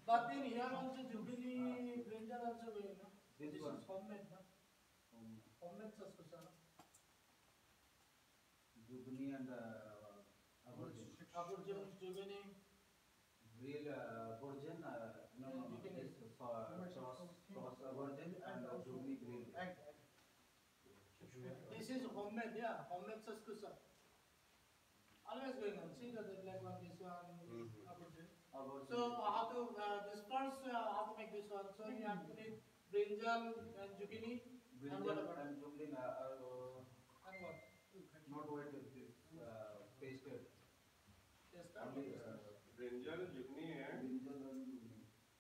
But then here also zucchini, brinjal also going, no? This This one. is homemade, no? Home. Homemade saskosa, no? Zucchini and aborigine. Aburjun, zucchini, Real aborigine, no, no, no. Zucchini. This cross aborigine and zucchini grilled. Egg. This is homemade, yeah, homemade saskosa. Always going on. See the black one, this one, aburjun. Aborigine. So how to this first how to make this one? So you have to need brinjal and zucchini and Brinjal whatever. and zucchini And what? not wet. This pasted. Yes, that Only brinjal zucchini है brinjal and zucchini.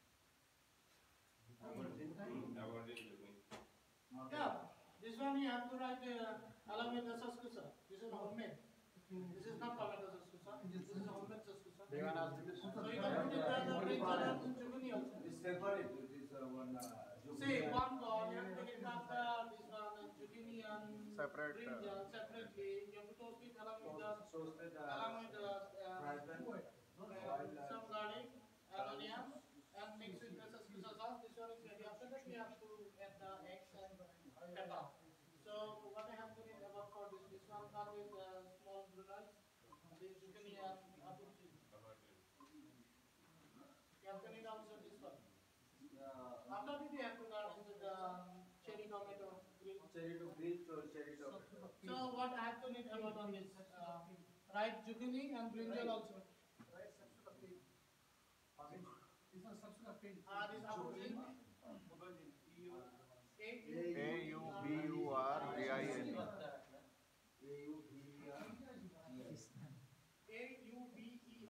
Aborigine. Evergreen zucchini Not yeah. This one you have to write along with the saskusa. This is homemade. This is not tomato saskusa. This is homemade saskusa. So you can put it the brinjal and zucchini also. This separate. This one zucchini. See, one bowl, you have to take it out this one, zucchini and Separate, brinjal separately. You have to toast it along with the Toasted fried pan. some garlic and onions and mix with the saskusa sauce. This one is ready. After that, we have to add the eggs and pepper. So what I have to need about for this one come with small brunoise, the zucchini and aburji. You have to need also this one. After that, you have to garnish with cherry tomato grill. Cherry to green or cherry tomato. So what I have to need about on this, right zucchini and brinjal also. Right, substitute of page. This one substitute of page. This aburji. AUBU.